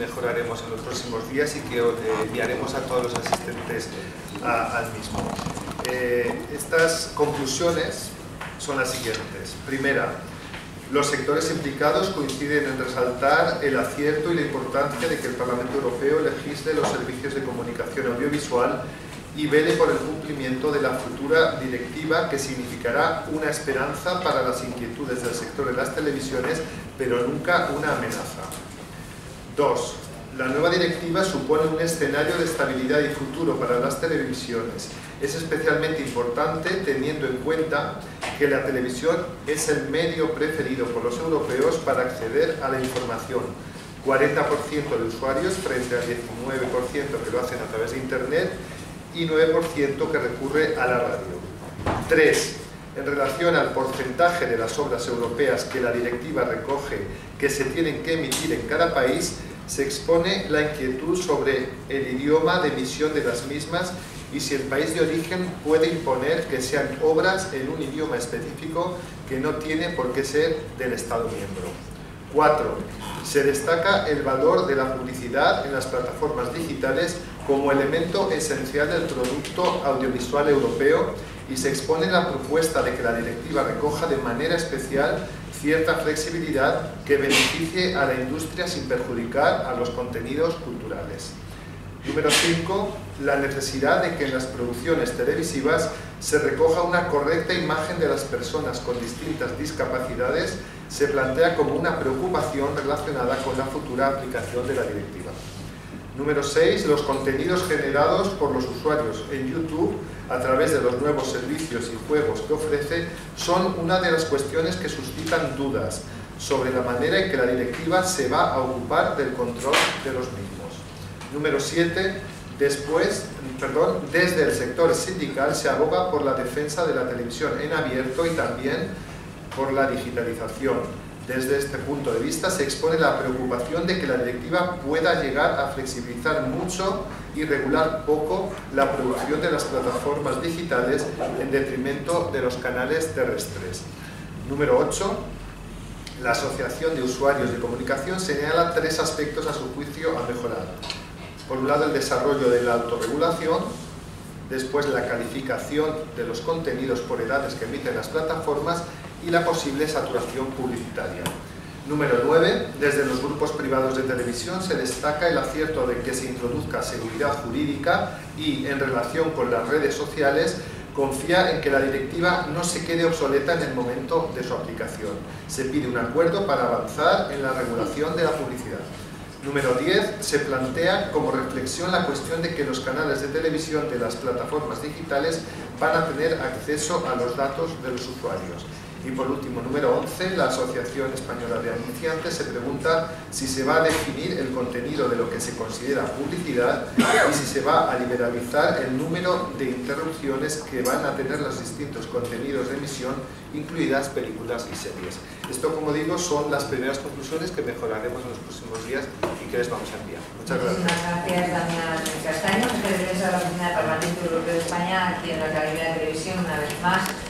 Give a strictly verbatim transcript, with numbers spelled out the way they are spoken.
mejoraremos en los próximos días y que eh, enviaremos a todos los asistentes a, al mismo. Eh, estas conclusiones son las siguientes. Primera, los sectores implicados coinciden en resaltar el acierto y la importancia de que el Parlamento Europeo legisle los servicios de comunicación audiovisual y vele por el cumplimiento de la futura directiva, que significará una esperanza para las inquietudes del sector de las televisiones, pero nunca una amenaza. Dos, la nueva directiva supone un escenario de estabilidad y futuro para las televisiones. Es especialmente importante teniendo en cuenta que la televisión es el medio preferido por los europeos para acceder a la información. cuarenta por ciento de usuarios frente al diecinueve por ciento que lo hacen a través de Internet y nueve por ciento que recurre a la radio. Tres, en relación al porcentaje de las obras europeas que la directiva recoge que se tienen que emitir en cada país, se expone la inquietud sobre el idioma de emisión de las mismas y si el país de origen puede imponer que sean obras en un idioma específico que no tiene por qué ser del Estado miembro. Cuatro, se destaca el valor de la publicidad en las plataformas digitales como elemento esencial del producto audiovisual europeo y se expone la propuesta de que la directiva recoja de manera especial cierta flexibilidad que beneficie a la industria sin perjudicar a los contenidos culturales. Número cinco. La necesidad de que en las producciones televisivas se recoja una correcta imagen de las personas con distintas discapacidades se plantea como una preocupación relacionada con la futura aplicación de la directiva. Número seis. Los contenidos generados por los usuarios en YouTube a través de los nuevos servicios y juegos que ofrece son una de las cuestiones que suscitan dudas sobre la manera en que la directiva se va a ocupar del control de los mismos. Número siete. Después, perdón, desde el sector sindical se aboga por la defensa de la televisión en abierto y también por la digitalización. Desde este punto de vista se expone la preocupación de que la directiva pueda llegar a flexibilizar mucho y regular poco la producción de las plataformas digitales en detrimento de los canales terrestres. Número ocho. La Asociación de Usuarios de Comunicación señala tres aspectos a su juicio a mejorar. Por un lado, el desarrollo de la autorregulación, después la calificación de los contenidos por edades que emiten las plataformas y la posible saturación publicitaria. Número nueve. Desde los grupos privados de televisión se destaca el acierto de que se introduzca seguridad jurídica y, en relación con las redes sociales, confía en que la directiva no se quede obsoleta en el momento de su aplicación. Se pide un acuerdo para avanzar en la regulación de la publicidad. Número diez. Se plantea como reflexión la cuestión de que los canales de televisión de las plataformas digitales van a tener acceso a los datos de los usuarios. Y por último, número once, la Asociación Española de Anunciantes se pregunta si se va a definir el contenido de lo que se considera publicidad y si se va a liberalizar el número de interrupciones que van a tener los distintos contenidos de emisión, incluidas películas y series. Esto, como digo, son las primeras conclusiones que mejoraremos en los próximos días y que les vamos a enviar. Muchas gracias. Muchísimas gracias, Damián Castaño, jefe de prensa de la Oficina del Parlamento Europeo de España, aquí en la Academia de Televisión, una vez más.